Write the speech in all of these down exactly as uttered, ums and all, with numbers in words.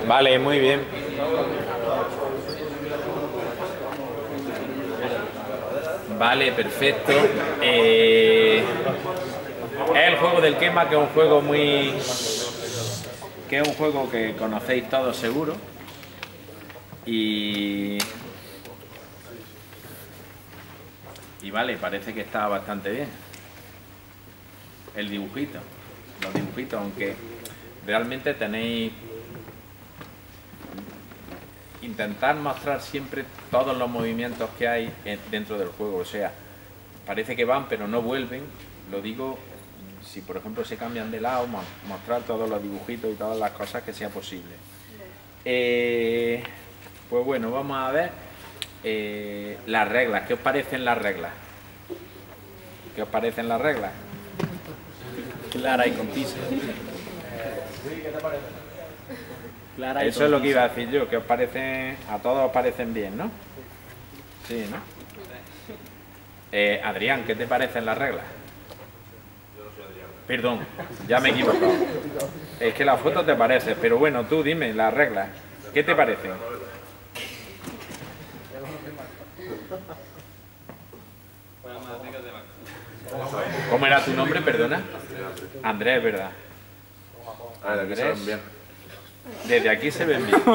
Vale, muy bien. Vale, perfecto. Eh, es el juego del quema, que es un juego muy... que es un juego que conocéis todos seguro. Y... y vale, parece que está bastante bien. El dibujito. Los dibujitos, aunque realmente tenéis... intentar mostrar siempre todos los movimientos que hay dentro del juego, o sea, parece que van pero no vuelven, lo digo, si por ejemplo se cambian de lado, mostrar todos los dibujitos y todas las cosas que sea posible. Eh, pues bueno, vamos a ver eh, las reglas. ¿Qué os parecen las reglas? ¿Qué os parecen las reglas? Clara y concisa. ¿Qué te parece? Clara, eso es lo que iba a decir yo, que os parecen, a todos os parecen bien, ¿no? Sí, ¿no? Eh, Adrián, ¿qué te parecen las reglas? Yo no soy Adrián. Perdón, ya me he equivocado. Es que la foto te parece, pero bueno, tú dime las reglas. ¿Qué te parecen? ¿Cómo era tu nombre, perdona? Andrés, ¿verdad? Andrés. Desde aquí se ven bien.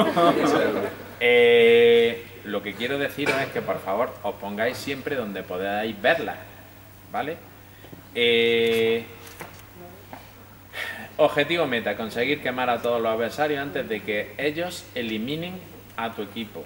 Eh, lo que quiero deciros es que por favor os pongáis siempre donde podáis verlas, ¿vale? Eh, objetivo meta, conseguir quemar a todos los adversarios antes de que ellos eliminen a tu equipo.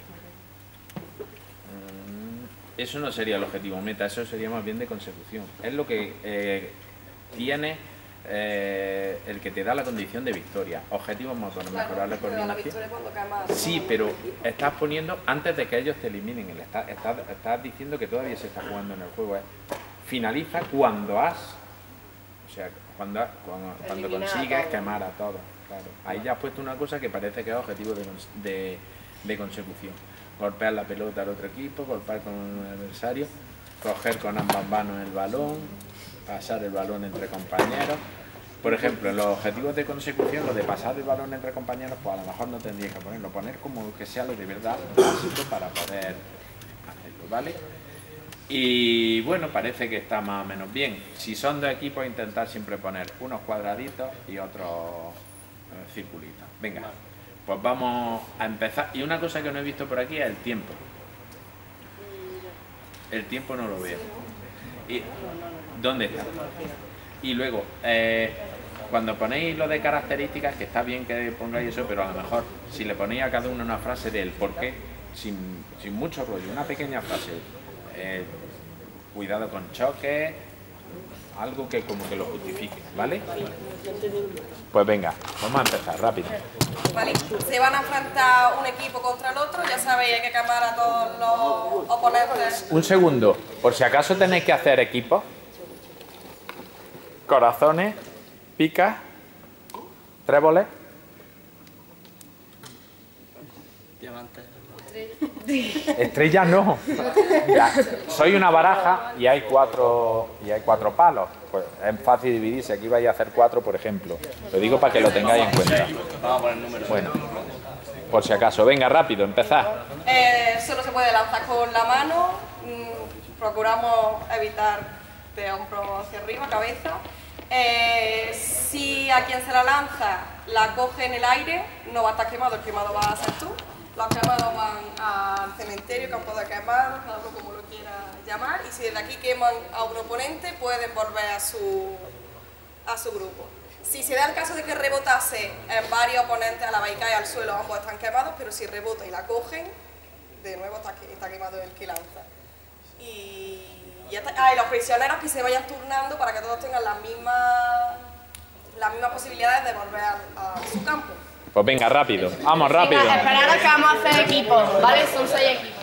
Eso no sería el objetivo meta, eso sería más bien de consecución. Es lo que eh, tiene... Eh, el que te da la condición de victoria. Objetivos motores, claro, mejorar la coordinación. La sí, pero estás poniendo antes de que ellos te eliminen. Estás, estás, estás diciendo que todavía se está jugando en el juego. ¿eh? Finaliza cuando has, o sea, cuando, has, cuando, cuando consigues quemar a todos. Claro. Ahí ya has puesto una cosa que parece que es objetivo de, de, de consecución. Golpear la pelota al otro equipo, golpear con un adversario, coger con ambas manos el balón, pasar el balón entre compañeros. Por ejemplo, en los objetivos de consecución, lo de pasar el balón entre compañeros, pues a lo mejor no tendríais que ponerlo, poner como que sea lo de verdad básico para poder hacerlo, ¿vale? Y bueno, parece que está más o menos bien. Si son dos equipos, intentar siempre poner unos cuadraditos y otros eh, circulitos. Venga, pues vamos a empezar. Y una cosa que no he visto por aquí es el tiempo. El tiempo no lo veo. Y, ¿dónde está? Y luego, eh, cuando ponéis lo de características, que está bien que pongáis eso, pero a lo mejor si le ponéis a cada uno una frase del por qué, sin, sin mucho rollo, una pequeña frase, eh, cuidado con choques, algo que como que lo justifique, ¿vale? Pues venga, vamos a empezar, rápido. Vale, se van a enfrentar un equipo contra el otro, ya sabéis, hay que quemar a todos los oponentes. Un segundo, por si acaso tenéis que hacer equipos, corazones, picas, tréboles. Diamantes. Estrellas no. Ya, soy una baraja y hay cuatro y hay cuatro palos. Pues es fácil dividirse. Aquí vais a hacer cuatro, por ejemplo. Lo digo para que lo tengáis en cuenta. Bueno, por si acaso. Venga, rápido, empezad. Eh, solo se puede lanzar con la mano. Mm, procuramos evitar de hombro hacia arriba, cabeza. Eh, si a quien se la lanza la coge en el aire, no va a estar quemado, el quemado va a ser tú. Los quemados van al cementerio, campo de quemados, cada uno como lo quiera llamar, y si desde aquí queman a un oponente, pueden volver a su, a su grupo. Si se da el caso de que rebotase en varios oponentes a la vez y cae al suelo, ambos están quemados, pero si rebota y la cogen, de nuevo está, está quemado el que lanza. Y, y, está, ah, y los prisioneros que se vayan turnando para que todos tengan las mismas, las mismas posibilidades de volver a, a su campo. Pues venga, rápido. Vamos, rápido. Venga, esperad a que vamos a hacer equipos, ¿vale? Son seis equipos.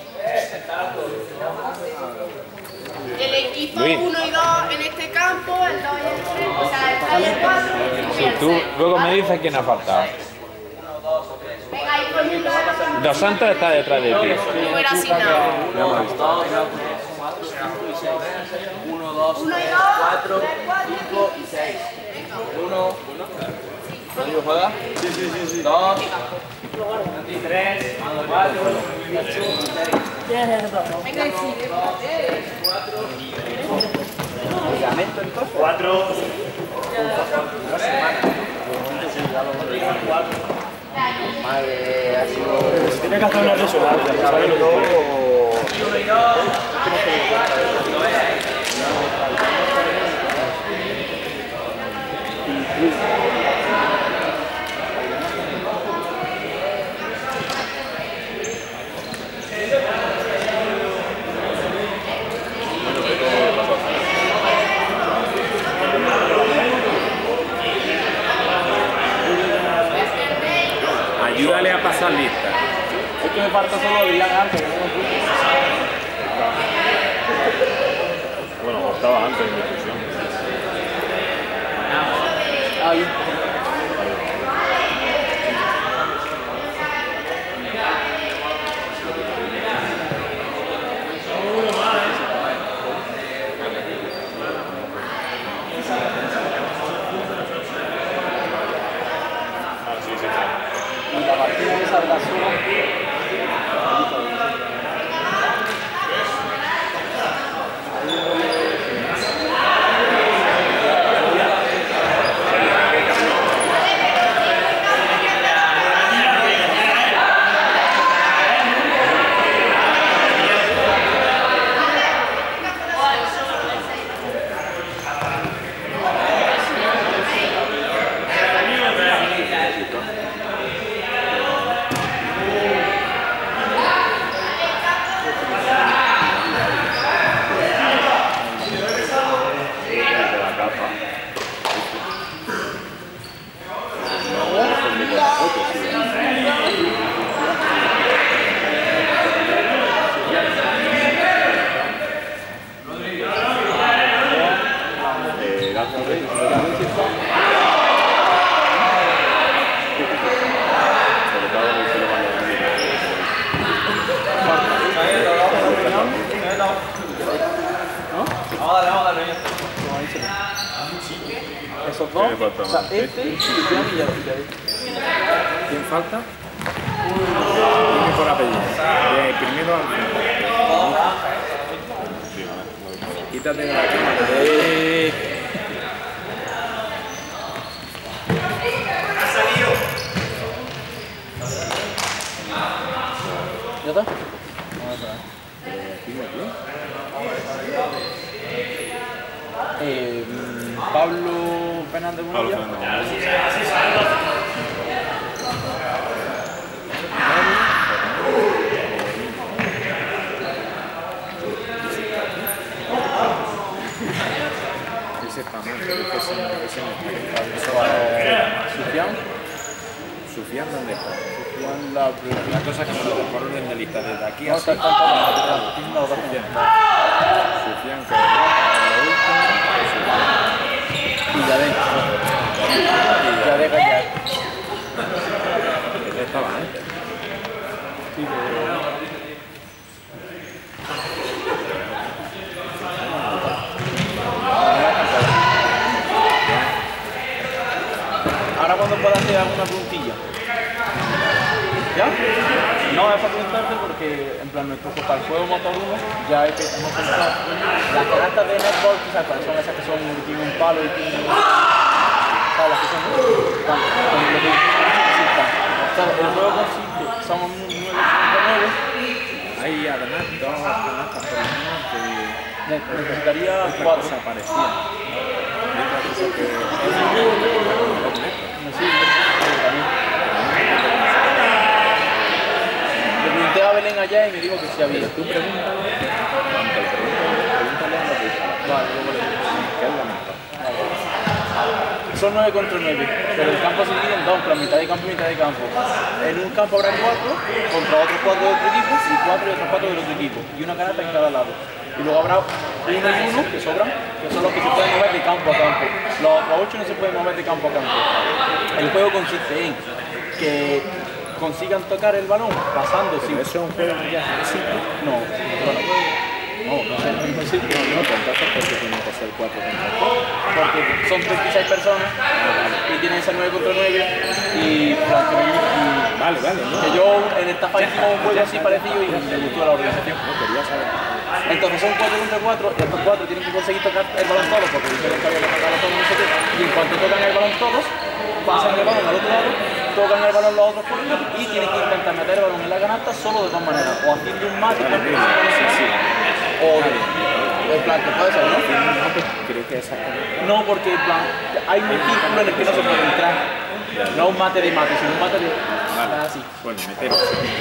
El equipo uno y dos en este campo, el dos y el tres, o sea, el tres y el cuatro. Sí, tú luego me dices quién ha faltado. Venga, ahí por un lado. Dos Santos está detrás de ti. Número asignado. uno, dos, cuatro, cinco y seis. uno, ¿Rodrigo juega? Sí, sí, sí, sí. dos, tres, cuatro, Venga, sí, cuatro. Tiene que hacer una resonancia, ¿sabes? Ayúdale a pasar lista. Es que me falta solo Dylan antes. Bueno, estaba antes en mi fusión. Ah, bien. Y la partida esa de la zona. Esos dos, o sea, este y Cristian y ya ¿Quién falta? Dime por apellido. De primero al final. Quítate de la cámara. Eh. ¿Ya está? Eh, Pablo Fernández Pablo Bonilla. Fernández. Ese está mal, ese ese ese Sufian. Sufian, ¿dónde está? Sufian la La cosa es que me lo dejaron en la lista desde aquí No, así. está está tiene una votación. Sufian, que la última. Y ya de. Ya de callar. Ese estaba antes. Sí, pero... Ahora cuando pueda hacer alguna preguntilla. ¿Ya? No, es para preguntarte porque en plan nuestro para el juego motor uno ya hay que hemos pensado las canastas de netball, quizás cuáles son esas que son que tienen un palo y tienen ¿sabes las que son? Vale, con lo que necesitan. O sea, el juego consiste, somos nueve contra nueve. Hay además dos canastas por lo menos que Necesitaría otra cuatro. cosa parecida. Y otra cosa que Sí, también. Le pregunté a Belén allá y me dijo que sí había. tú pregúntale, pregúntale a lo que usa. Vale, luego le digo. Que es la mejor. Son nueve contra nueve, pero el campo se divide en dos, la mitad de campo y mitad de campo. En un campo habrá cuatro, contra otros cuatro de otro equipo, y cuatro y otros cuatro del otro equipo, y una canasta en cada lado. Y luego habrá uno y uno que sobran, que son los que se pueden mover de campo a campo. Los otros ocho no se pueden mover de campo a campo. El juego consiste en que consigan tocar el balón pasando sin... ¿Eso es un juego ya simple? No, bueno, no, no sé, no es simple. No, pues entonces ¿por qué tiene que ser cuatro contra cuatro? Porque son treinta y seis personas y tienen que ser nueve contra nueve y, y Vale, vale. ¿no? Que yo en esta fase hicimos un juego así parecido y me gustó la organización. No quería saber. Entonces son cuatro contra cuatro y estos cuatro tienen que conseguir tocar el balón todos porque dijeron que había que tocarlo todos, no sé qué. Y en cuanto tocan el balón todos, pasan el balón al otro lado, tocan el balón los otros cuatro y tienen que intentar meter el balón en la canasta solo de dos maneras. O haciendo un mate, Vale, sí, sí. o en plan, que puede ser, ¿no? Creo que exactamente. No, porque en plan, hay un círculo en el que no se puede entrar. No un mate de mate, sino un mate de... Vale. Así. Bueno, meteros.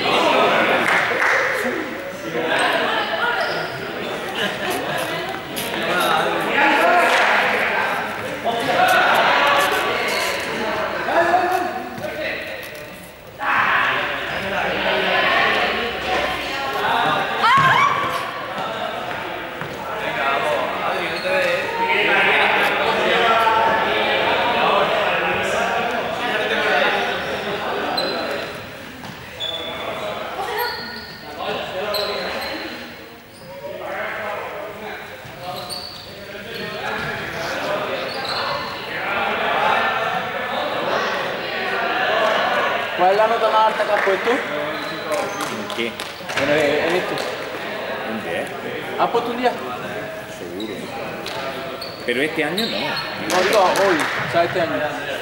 ¿Cuál es la nota más alta que has puesto? ¿En qué? En, en esto. ¿En diez? ¿Has puesto un día? Seguro. Pero este año no. No, digo hoy, o sea, este año.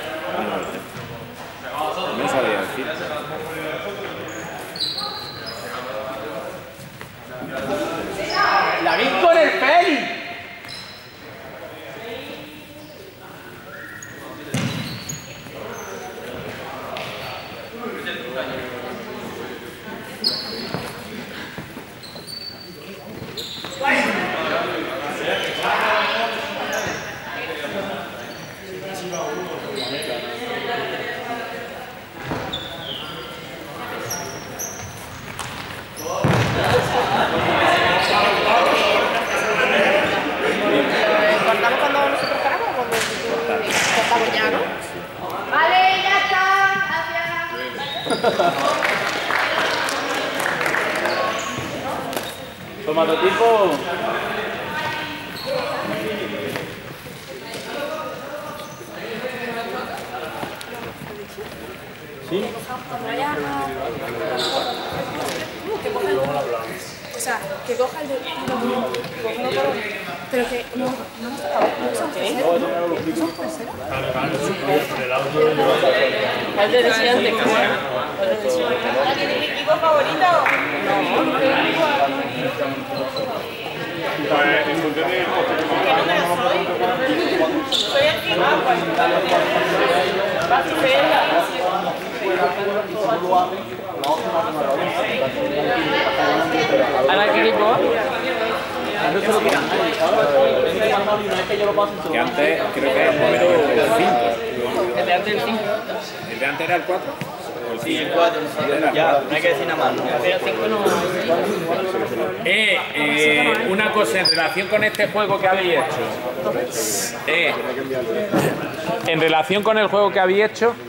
No sabía decir. ¡La vi con el Feli! ¿Cortamos cuando nosotros paramos o cuando cortamos ya, no? Vale, ya está. Gracias. Tomatotipo. ¿Sí? O sea, que coja el de... Pero que no, no nos acabó. No son terceros. ¿Cuál de residente? ¿Alguien de mi equipo favorito? Soy el cinco. ¿Ahora qué equipo? Que antes creo que era el cinco. ¿El de antes del cinco? ¿El de antes era el cuatro? Sí, el cuatro. Ya, no hay que decir nada más. Pero el cinco no... Eh, eh, una cosa en relación con este juego que habéis hecho. Eh, en relación con el juego que habéis hecho,